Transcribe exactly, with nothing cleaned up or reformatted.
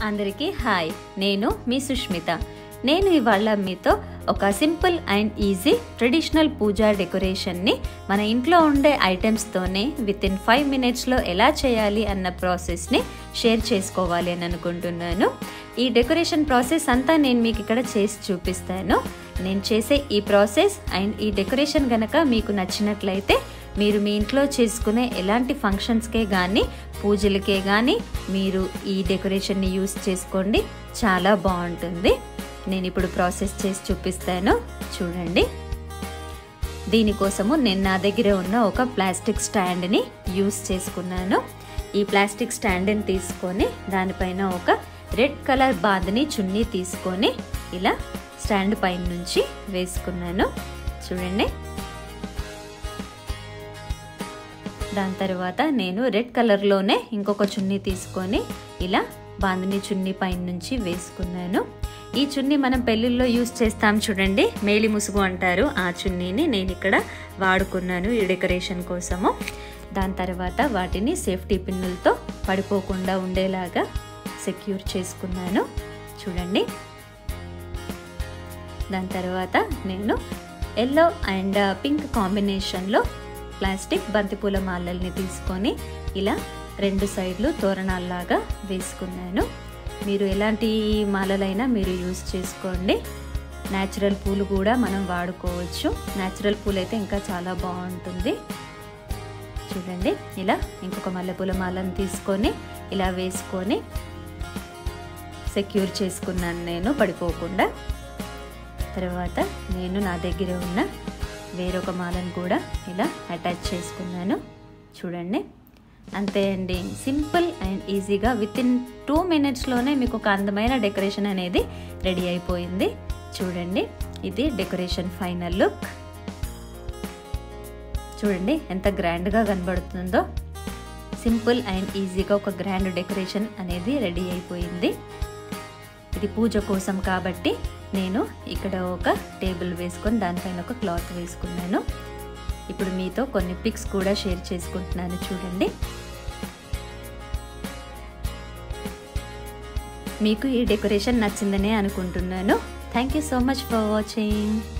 అందరికీ హాయ్, నేను మీ సుష్మిత. నేను ఇవాళ మీతో ఒక simple and easy traditional puja డెకరేషన్ని మన ఇంట్లో ఉండే ఐటమ్స్తోనే విత్ ఇన్ ఫైవ్ మినిట్స్లో ఎలా చేయాలి అన్న ప్రాసెస్ని షేర్ చేసుకోవాలి అని అనుకుంటున్నాను. ఈ డెకరేషన్ ప్రాసెస్ అంతా నేను మీకు ఇక్కడ చేసి చూపిస్తాను. నేను చేసే ఈ ప్రాసెస్ అండ్ ఈ డెకరేషన్ గనక మీకు నచ్చినట్లయితే మీరు మీ ఇంట్లో చేసుకునే ఎలాంటి ఫంక్షన్స్కే కానీ పూజలకే కానీ మీరు ఈ డెకరేషన్ని యూస్ చేసుకోండి, చాలా బాగుంటుంది. నేను ఇప్పుడు ప్రాసెస్ చేసి చూపిస్తాను, చూడండి. దీనికోసము నేను నా దగ్గర ఉన్న ఒక ప్లాస్టిక్ స్టాండ్ని యూస్ చేసుకున్నాను. ఈ ప్లాస్టిక్ స్టాండ్ని తీసుకొని దానిపైన ఒక రెడ్ కలర్ బాందని చున్నీ తీసుకొని ఇలా స్టాండ్ పైన నుంచి వేసుకున్నాను, చూడండి. దాని తర్వాత నేను రెడ్ కలర్లోనే ఇంకొక చున్నీ తీసుకొని ఇలా బాందని చున్నీ పైన నుంచి వేసుకున్నాను. ఈ చున్నీ మనం పెళ్ళిళ్ళలో యూస్ చేస్తాం చూడండి, మేలి ముసుగు అంటారు. ఆ చున్నీని నేను ఇక్కడ వాడుకున్నాను ఈ డెకరేషన్ కోసము. దాని తర్వాత వాటిని సేఫ్టీ పిన్నులతో పడిపోకుండా ఉండేలాగా సెక్యూర్ చేసుకున్నాను, చూడండి. దాని తర్వాత నేను ఎల్లో అండ్ పింక్ కాంబినేషన్లో ప్లాస్టిక్ బంతిపూల మాలల్ని తీసుకొని ఇలా రెండు సైడ్లు తోరణాల్లాగా వేసుకున్నాను. మీరు ఎలాంటి మాలలైనా మీరు యూస్ చేసుకోండి. న్యాచురల్ పూలు కూడా మనం వాడుకోవచ్చు. న్యాచురల్ పూలు అయితే ఇంకా చాలా బాగుంటుంది, చూడండి. ఇలా ఇంకొక మల్లెపూల మాలను తీసుకొని ఇలా వేసుకొని సెక్యూర్ చేసుకున్నాను నేను పడిపోకుండా. తర్వాత నేను నా దగ్గర ఉన్న వేరొక మాలను కూడా ఇలా అటాచ్ చేసుకున్నాను, చూడండి. అంతే అండి, సింపుల్ అండ్ ఈజీగా విత్ ఇన్ టూ మినిట్స్లోనే మీకు ఒక అందమైన డెకరేషన్ అనేది రెడీ అయిపోయింది, చూడండి. ఇది డెకరేషన్ ఫైనల్ లుక్, చూడండి ఎంత గ్రాండ్గా కనబడుతుందో. సింపుల్ అండ్ ఈజీగా ఒక గ్రాండ్ డెకరేషన్ అనేది రెడీ అయిపోయింది. ఇది పూజ కోసం కాబట్టి నేను ఇక్కడ ఒక టేబుల్ వేసుకొని దానిపైన ఒక క్లాత్ వేసుకున్నాను. ఇప్పుడు మీతో కొన్ని పిక్స్ కూడా షేర్ చేసుకుంటున్నాను, చూడండి. మీకు ఈ డెకరేషన్ నచ్చిందనే అనుకుంటున్నాను. Thank you so much for watching.